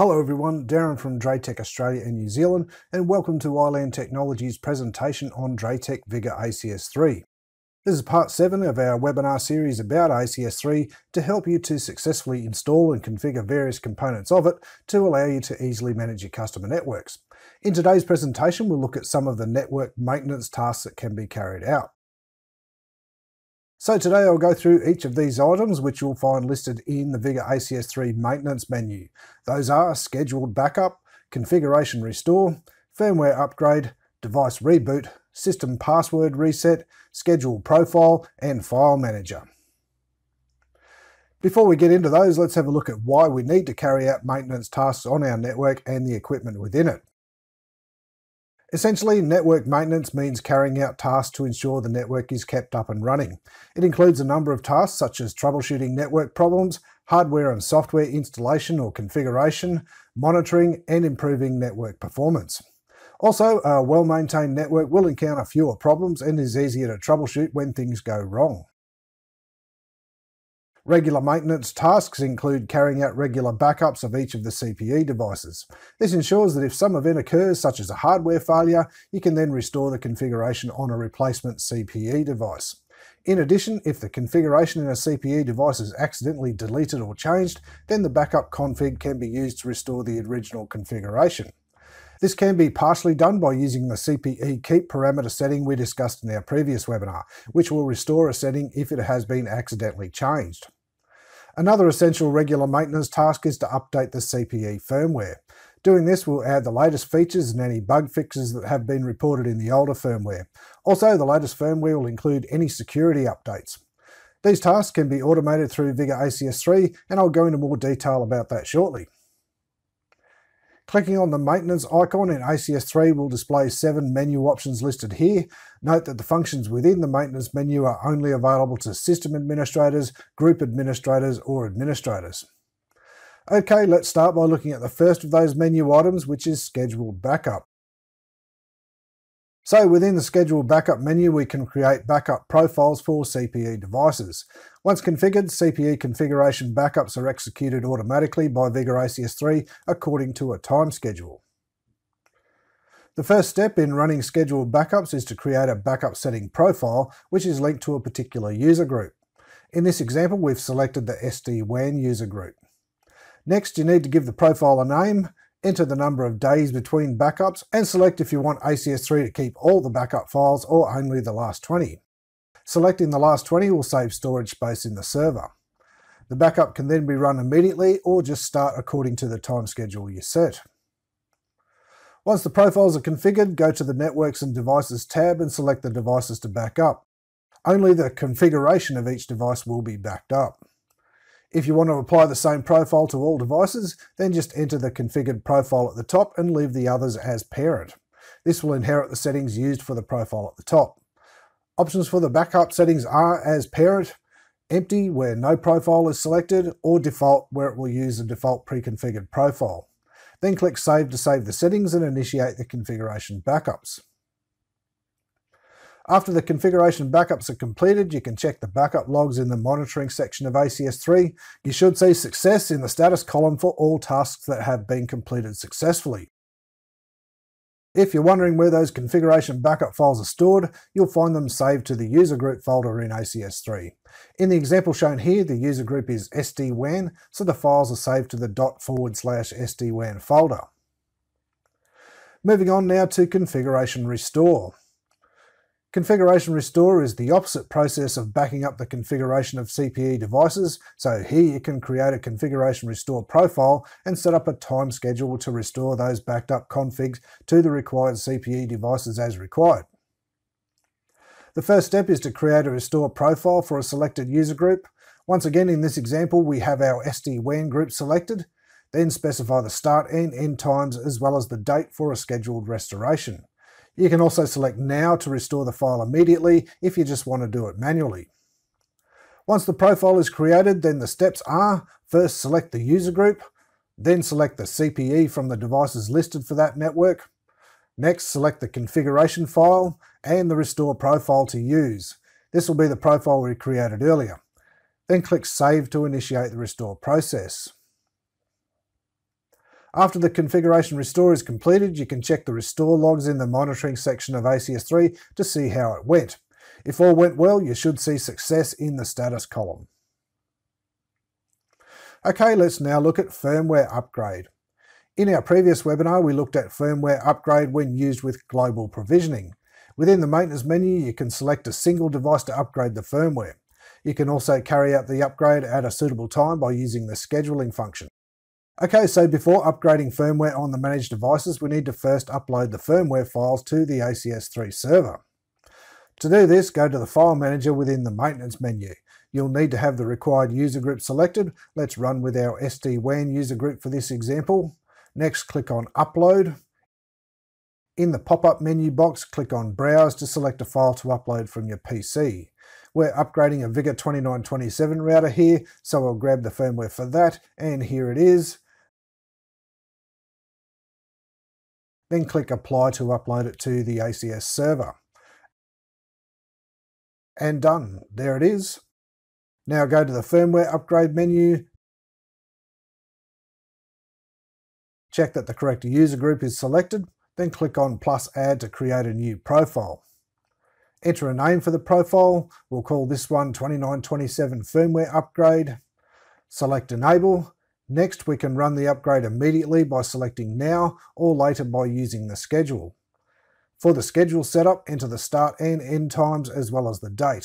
Hello everyone, Darren from DrayTek Australia and New Zealand, and welcome to Iland Technology's presentation on DrayTek VigorACS 3. This is part 7 of our webinar series about ACS 3 to help you to successfully install and configure various components of it to allow you to easily manage your customer networks. In today's presentation, we'll look at some of the network maintenance tasks that can be carried out. So today I'll go through each of these items, which you'll find listed in the VigorACS 3 maintenance menu. Those are scheduled backup, configuration restore, firmware upgrade, device reboot, system password reset, schedule profile, and file manager. Before we get into those, let's have a look at why we need to carry out maintenance tasks on our network and the equipment within it. Essentially, network maintenance means carrying out tasks to ensure the network is kept up and running. It includes a number of tasks such as troubleshooting network problems, hardware and software installation or configuration, monitoring, and improving network performance. Also, a well-maintained network will encounter fewer problems and is easier to troubleshoot when things go wrong. Regular maintenance tasks include carrying out regular backups of each of the CPE devices. This ensures that if some event occurs, such as a hardware failure, you can then restore the configuration on a replacement CPE device. In addition, if the configuration in a CPE device is accidentally deleted or changed, then the backup config can be used to restore the original configuration. This can be partially done by using the CPE keep parameter setting we discussed in our previous webinar, which will restore a setting if it has been accidentally changed. Another essential regular maintenance task is to update the CPE firmware. Doing this will add the latest features and any bug fixes that have been reported in the older firmware. Also, the latest firmware will include any security updates. These tasks can be automated through VigorACS 3, and I'll go into more detail about that shortly. Clicking on the maintenance icon in ACS 3 will display 7 menu options listed here. Note that the functions within the maintenance menu are only available to system administrators, group administrators, or administrators. Okay, let's start by looking at the first of those menu items, which is scheduled backup. So within the scheduled backup menu, we can create backup profiles for CPE devices. Once configured, CPE configuration backups are executed automatically by VigorACS 3 according to a time schedule. The first step in running scheduled backups is to create a backup setting profile, which is linked to a particular user group. In this example, we've selected the sd-wan user group. Next, you need to give the profile a name, enter the number of days between backups, and select if you want ACS 3 to keep all the backup files or only the last 20. Selecting the last 20 will save storage space in the server. The backup can then be run immediately or just start according to the time schedule you set. Once the profiles are configured, go to the Networks and Devices tab and select the devices to back up. Only the configuration of each device will be backed up. If you want to apply the same profile to all devices, then just enter the configured profile at the top and leave the others as parent. This will inherit the settings used for the profile at the top. Options for the backup settings are as parent, empty where no profile is selected, or default where it will use a default pre-configured profile. Then click Save to save the settings and initiate the configuration backups. After the configuration backups are completed, you can check the backup logs in the monitoring section of ACS 3. You should see success in the status column for all tasks that have been completed successfully. If you're wondering where those configuration backup files are stored, you'll find them saved to the user group folder in ACS 3. In the example shown here, the user group is sd-wan, so the files are saved to the ./sd-wan folder. Moving on now to configuration restore. Configuration restore is the opposite process of backing up the configuration of CPE devices, so here you can create a configuration restore profile and set up a time schedule to restore those backed up configs to the required CPE devices as required. The first step is to create a restore profile for a selected user group. Once again, in this example, we have our sd-wan group selected, then specify the start and end times as well as the date for a scheduled restoration. You can also select Now to restore the file immediately if you just want to do it manually. Once the profile is created, then the steps are: first select the user group, then select the CPE from the devices listed for that network. Next, select the configuration file and the restore profile to use. This will be the profile we created earlier. Then click Save to initiate the restore process. After the configuration restore is completed, you can check the restore logs in the monitoring section of ACS3 to see how it went. If all went well, you should see success in the status column. Okay, let's now look at Firmware Upgrade. In our previous webinar, we looked at Firmware Upgrade when used with global provisioning. Within the maintenance menu, you can select a single device to upgrade the firmware. You can also carry out the upgrade at a suitable time by using the scheduling function. Okay, so before upgrading firmware on the managed devices, we need to first upload the firmware files to the ACS3 server. To do this, go to the File Manager within the Maintenance menu. You'll need to have the required user group selected. Let's run with our sd-wan user group for this example. Next, click on Upload. In the pop-up menu box, click on Browse to select a file to upload from your PC. We're upgrading a VigorACS router here, so I'll grab the firmware for that, and here it is. Then click Apply to upload it to the ACS server. And done. There it is. Now go to the Firmware Upgrade menu. Check that the correct user group is selected, then click on +Add to create a new profile. Enter a name for the profile. We'll call this one 2927 Firmware Upgrade. Select Enable. Next, we can run the upgrade immediately by selecting Now, or later by using the schedule. For the schedule setup, enter the start and end times as well as the date.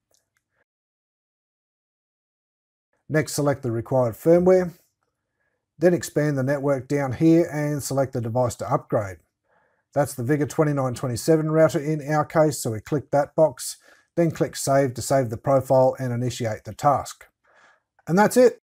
Next, select the required firmware. Then expand the network down here and select the device to upgrade. That's the Vigor 2927 router in our case, so we click that box, then click Save to save the profile and initiate the task. And that's it.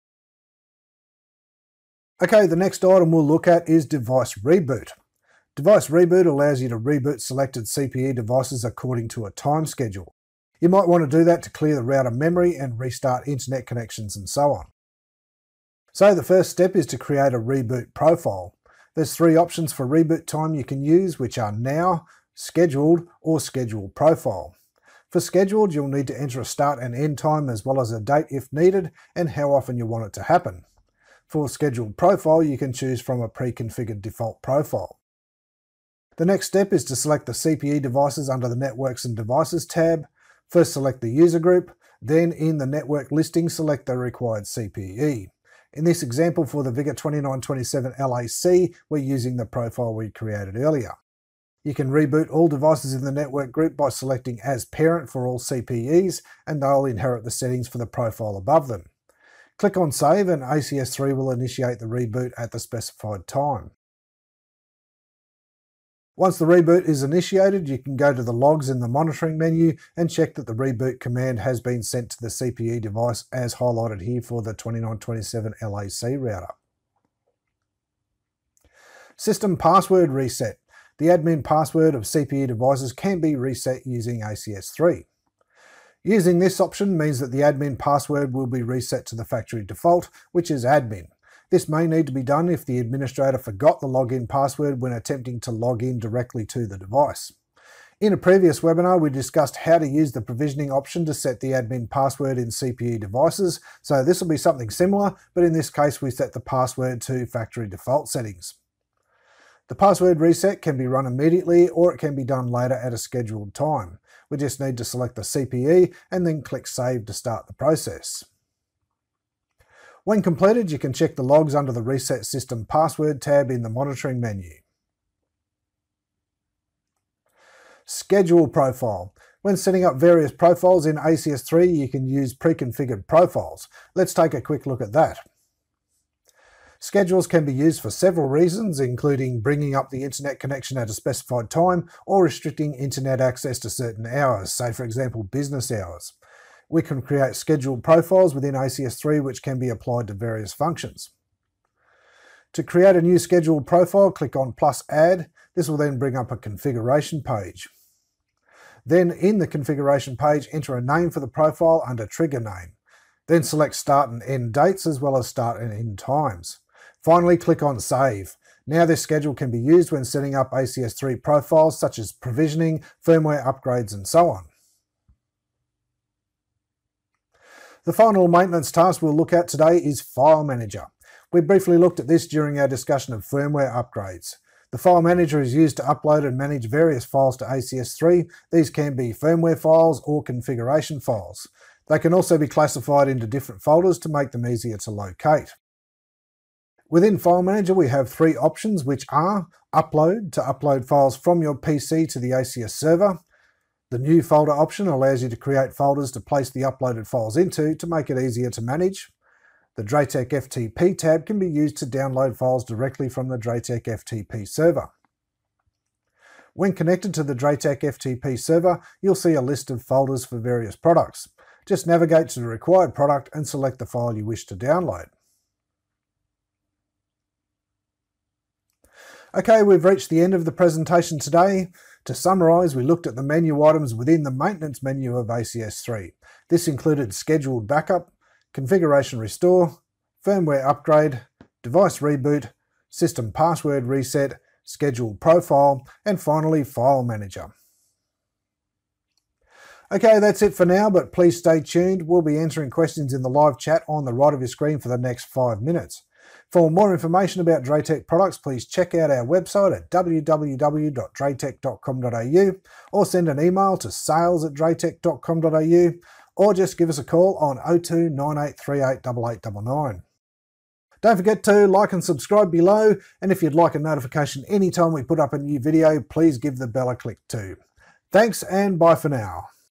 Okay, the next item we'll look at is Device Reboot. Device Reboot allows you to reboot selected CPE devices according to a time schedule. You might want to do that to clear the router memory and restart internet connections and so on. So the first step is to create a reboot profile. There's 3 options for reboot time you can use, which are Now, Scheduled, or Scheduled Profile. For Scheduled, you'll need to enter a start and end time as well as a date if needed and how often you want it to happen. For Scheduled Profile, you can choose from a pre-configured default profile. The next step is to select the CPE devices under the Networks and Devices tab. First select the user group, then in the network listing select the required CPE. In this example for the Vigor 2927 LAC, we're using the profile we created earlier. You can reboot all devices in the network group by selecting as parent for all CPEs, and they'll inherit the settings for the profile above them. Click on Save and ACS3 will initiate the reboot at the specified time. Once the reboot is initiated, you can go to the logs in the monitoring menu and check that the reboot command has been sent to the CPE device as highlighted here for the 2927 LAC router. System Password Reset. The admin password of CPE devices can be reset using ACS3. Using this option means that the admin password will be reset to the factory default, which is admin. This may need to be done if the administrator forgot the login password when attempting to log in directly to the device. In a previous webinar, we discussed how to use the provisioning option to set the admin password in CPE devices, so this will be something similar, but in this case we set the password to factory default settings. The password reset can be run immediately or it can be done later at a scheduled time. We just need to select the CPE and then click Save to start the process. When completed, you can check the logs under the Reset System Password tab in the Monitoring menu. Schedule Profile. When setting up various profiles in ACS3, you can use pre-configured profiles. Let's take a quick look at that. Schedules can be used for several reasons, including bringing up the internet connection at a specified time or restricting internet access to certain hours, say for example business hours. We can create scheduled profiles within ACS3 which can be applied to various functions. To create a new scheduled profile, click on +Add. This will then bring up a configuration page. Then in the configuration page, enter a name for the profile under Trigger Name. Then select Start and End dates as well as start and end times. Finally, click on Save. Now this schedule can be used when setting up ACS3 profiles such as provisioning, firmware upgrades and so on. The final maintenance task we'll look at today is File Manager. We briefly looked at this during our discussion of firmware upgrades. The file manager is used to upload and manage various files to ACS3. These can be firmware files or configuration files. They can also be classified into different folders to make them easier to locate. Within File Manager, we have three options, which are Upload, to upload files from your PC to the ACS server. The New Folder option allows you to create folders to place the uploaded files into to make it easier to manage. The DrayTek FTP tab can be used to download files directly from the DrayTek FTP server. When connected to the DrayTek FTP server, you'll see a list of folders for various products. Just navigate to the required product and select the file you wish to download. Okay, we've reached the end of the presentation today. To summarise, we looked at the menu items within the maintenance menu of ACS3. This included scheduled backup, configuration restore, firmware upgrade, device reboot, system password reset, scheduled profile, and finally file manager. Okay, that's it for now, but please stay tuned. We'll be answering questions in the live chat on the right of your screen for the next 5 minutes. For more information about DrayTek products, please check out our website at www.draytek.com.au or send an email to sales@draytek.com.au or just give us a call on 02 9838 8899. Don't forget to like and subscribe below, and if you'd like a notification anytime we put up a new video, please give the bell a click too. Thanks and bye for now.